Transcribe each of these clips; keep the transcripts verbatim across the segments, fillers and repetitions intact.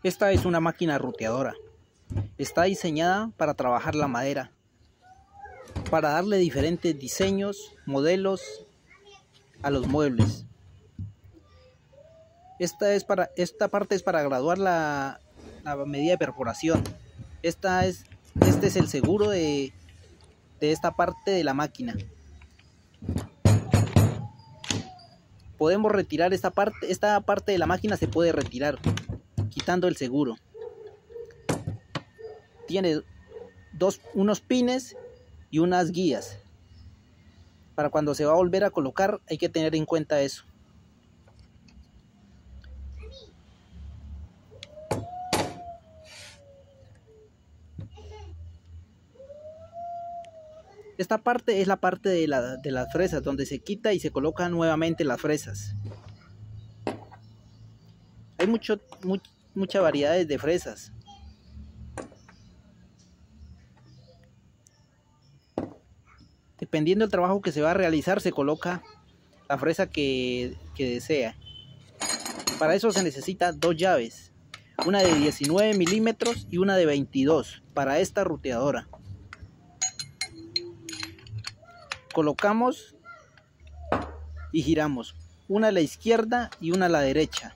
Esta es una máquina ruteadora. Está diseñada para trabajar la madera, para darle diferentes diseños, modelos a los muebles. Esta, es para, esta parte es para graduar la, la medida de perforación. Esta es, este es el seguro de, de esta parte de la máquina. Podemos retirar esta parte, esta parte de la máquina se puede retirar quitando el seguro. Tiene dos, unos pines y unas guías. Para cuando se va a volver a colocar hay que tener en cuenta eso. Esta parte es la parte de, la, de las fresas, donde se quita y se colocan nuevamente las fresas. Hay mucho, much, muchas variedades de fresas. Dependiendo del trabajo que se va a realizar, se coloca la fresa que, que desea. Para eso se necesita dos llaves, una de diecinueve milímetros y una de veintidós para esta ruteadora. Colocamos y giramos, una a la izquierda y una a la derecha.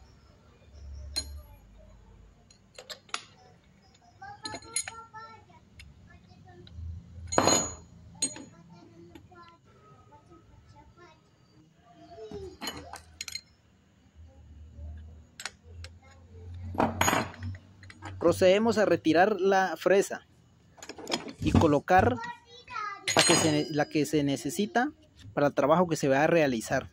Procedemos a retirar la fresa y colocar la que se, la que se necesita para el trabajo que se va a realizar.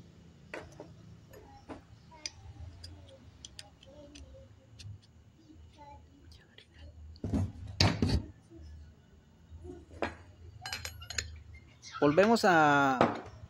Volvemos a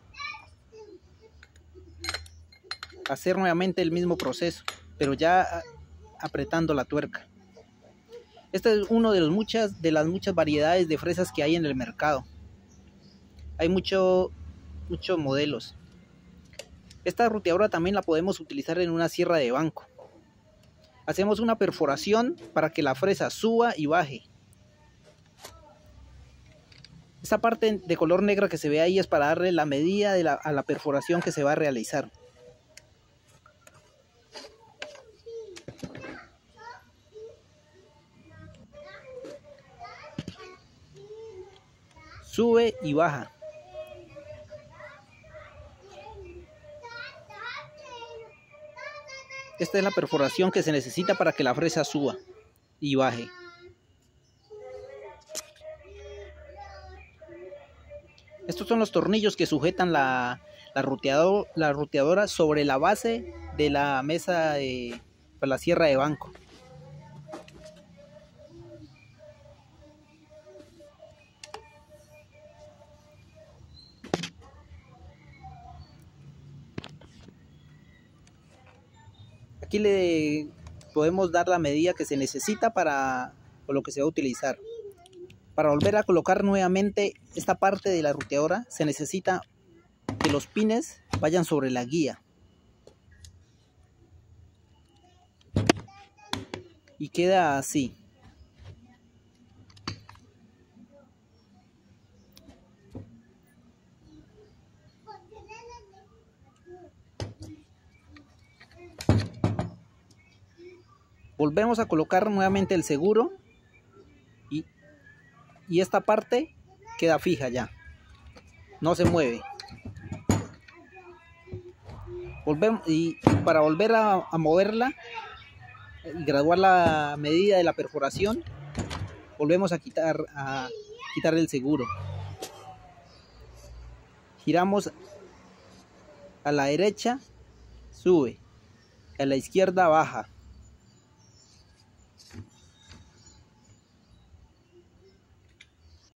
hacer nuevamente el mismo proceso, pero ya apretando la tuerca. Esta es una de, los muchas, de las muchas variedades de fresas que hay en el mercado. Hay mucho, muchos modelos. Esta ruteadora también la podemos utilizar en una sierra de banco. Hacemos una perforación para que la fresa suba y baje. Esta parte de color negra que se ve ahí es para darle la medida de la, a la perforación que se va a realizar. Sube y baja. Esta es la perforación que se necesita para que la fresa suba y baje. Estos son los tornillos que sujetan la, la, ruteador, la ruteadora sobre la base de la mesa de para la sierra de banco. Aquí le podemos dar la medida que se necesita para por lo que se va a utilizar. Para volver a colocar nuevamente esta parte de la ruteadora se necesita que los pines vayan sobre la guía. Y queda así. Volvemos a colocar nuevamente el seguro y, y esta parte queda fija ya, no se mueve. Volvemos, y para volver a, a moverla y graduar la medida de la perforación, volvemos a quitar, a quitar el seguro. Giramos a la derecha, sube, a la izquierda baja.